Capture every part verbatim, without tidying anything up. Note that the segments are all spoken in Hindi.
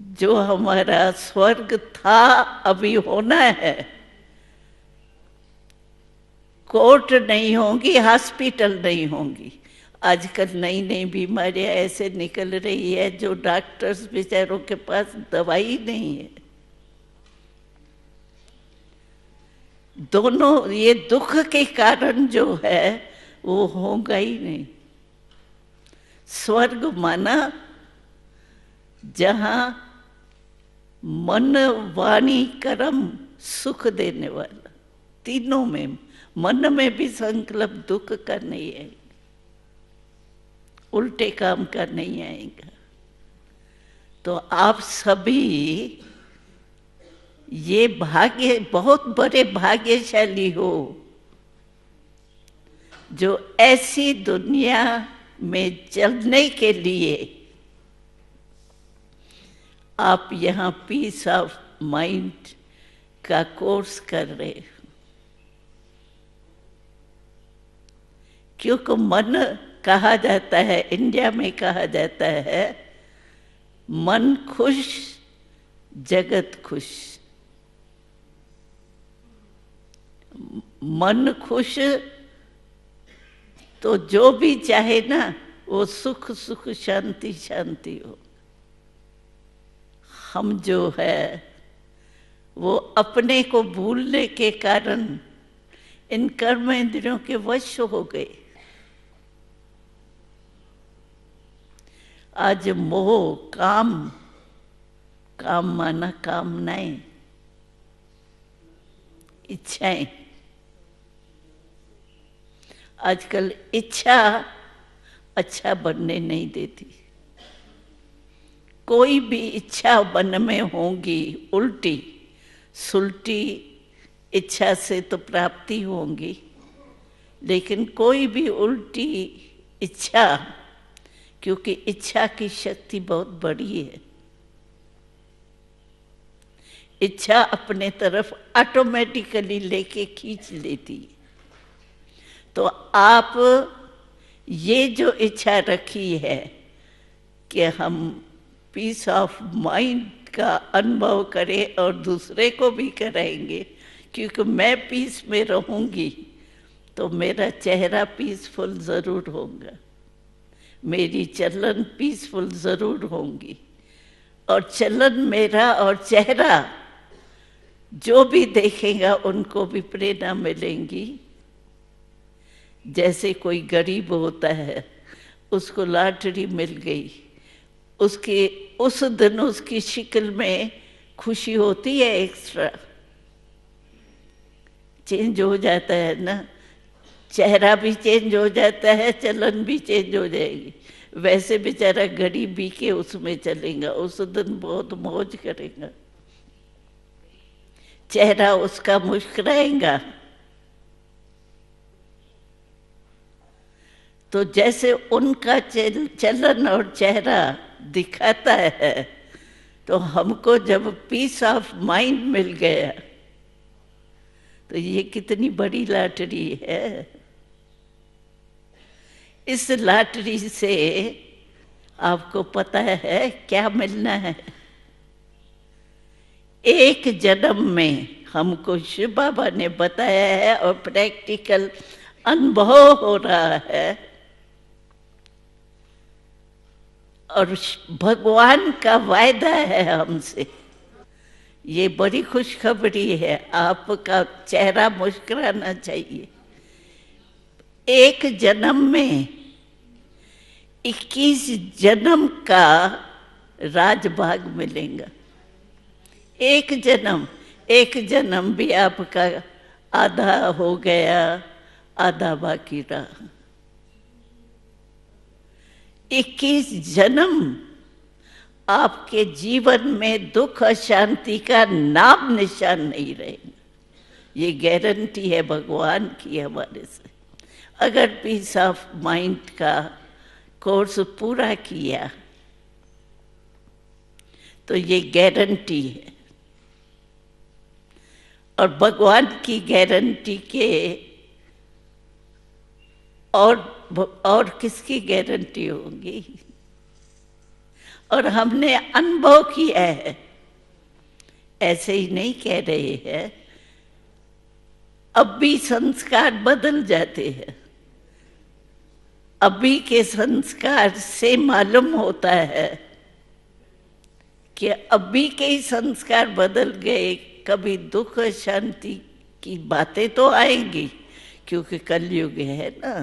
जो हमारा स्वर्ग था, अभी होना है। कोर्ट नहीं होंगी, हॉस्पिटल नहीं होंगी। आजकल नई नई बीमारियां ऐसे निकल रही है जो डॉक्टर्स बेचारों के पास दवाई नहीं है। दोनों ये दुख के कारण जो है वो होगा ही नहीं। स्वर्ग माना जहां मन वाणी कर्म सुख देने वाला, तीनों में। मन में भी संकल्प दुख का नहीं आएगा, उल्टे काम का नहीं आएगा। तो आप सभी ये भाग्य, बहुत बड़े भाग्यशाली हो जो ऐसी दुनिया में चलने के लिए आप यहाँ पीस ऑफ माइंड का कोर्स कर रहे हो। क्योंकि मन कहा जाता है, इंडिया में कहा जाता है, मन खुश जगत खुश। मन खुश तो जो भी चाहे ना वो सुख सुख शांति शांति हो। हम जो है वो अपने को भूलने के कारण इन कर्म इंद्रियों के वश हो गए। आज मोह, काम, काम माना कामनाएं, इच्छाएं। आजकल इच्छा अच्छा बनने नहीं देती। कोई भी इच्छा मन में होगी उल्टी सुलटी इच्छा से तो प्राप्ति होंगी, लेकिन कोई भी उल्टी इच्छा, क्योंकि इच्छा की शक्ति बहुत बड़ी है। इच्छा अपने तरफ ऑटोमेटिकली लेके खींच लेती है। तो आप ये जो इच्छा रखी है कि हम पीस ऑफ माइंड का अनुभव करें और दूसरे को भी कराएंगे, क्योंकि मैं पीस में रहूंगी तो मेरा चेहरा पीसफुल ज़रूर होगा, मेरी चलन पीसफुल ज़रूर होंगी। और चलन मेरा और चेहरा जो भी देखेगा उनको भी प्रेरणा मिलेंगी। जैसे कोई गरीब होता है, उसको लॉटरी मिल गई, उसके उस दिन उसकी शक्ल में खुशी होती है, एक्स्ट्रा चेंज हो जाता है ना, चेहरा भी चेंज हो जाता है, चलन भी चेंज हो जाएगी। वैसे बेचारा गरीबी के उसमें चलेगा, उस दिन बहुत मौज करेगा, चेहरा उसका मुस्कुराएगा। तो जैसे उनका चलन और चेहरा दिखाता है, तो हमको जब पीस ऑफ माइंड मिल गया तो ये कितनी बड़ी लॉटरी है। इस लॉटरी से आपको पता है क्या मिलना है। एक जन्म में हमको शिव बाबा ने बताया है और प्रैक्टिकल अनुभव हो रहा है, और भगवान का वायदा है हमसे। ये बड़ी खुशखबरी है, आपका चेहरा मुस्कुराना चाहिए। एक जन्म में इक्कीस जन्म का राजभाग मिलेगा। एक जन्म, एक जन्म भी आपका आधा हो गया, आधा बाकी रहा। इक्कीस जन्म आपके जीवन में दुख अशांति का नाम निशान नहीं रहेगा। ये गारंटी है भगवान की हमारे से। अगर पीस ऑफ माइंड का कोर्स पूरा किया तो ये गारंटी है। और भगवान की गारंटी के और और किसकी गारंटी होगी? और हमने अनुभव किया है, ऐसे ही नहीं कह रहे हैं। अब भी संस्कार बदल जाते हैं। अभी के संस्कार से मालूम होता है कि अभी के ही संस्कार बदल गए। कभी दुख शांति की बातें तो आएंगी, क्योंकि कलयुग है ना,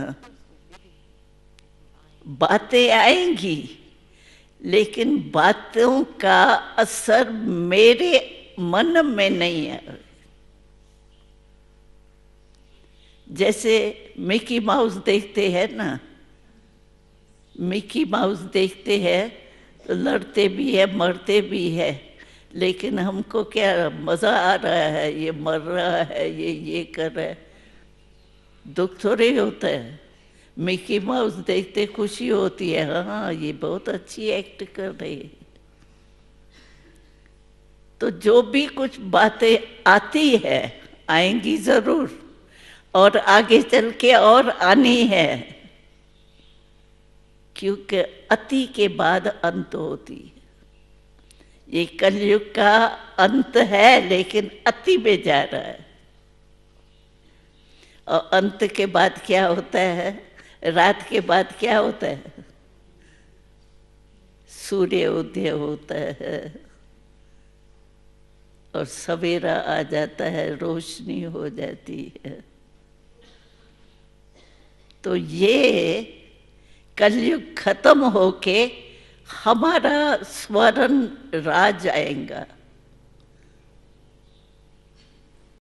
बातें आएंगी, लेकिन बातों का असर मेरे मन में नहीं है। जैसे मिकी माउस देखते हैं ना, मिकी माउस देखते हैं तो लड़ते भी है, मरते भी है, लेकिन हमको क्या मज़ा आ रहा है, ये मर रहा है, ये ये कर रहा है, दुख थोड़े होता है। मिकी माउस देखते खुशी होती है, हाँ ये बहुत अच्छी एक्ट कर रही है। तो जो भी कुछ बातें आती है, आएंगी ज़रूर, और आगे चल के और आनी है, क्योंकि अति के बाद अंत होती है। ये कलयुग का अंत है, लेकिन अति में जा रहा है। और अंत के बाद क्या होता है? रात के बाद क्या होता है? सूर्य उदय होता है और सवेरा आ जाता है, रोशनी हो जाती है। तो ये कलयुग खत्म होके हमारा स्वर्ण राज आएगा।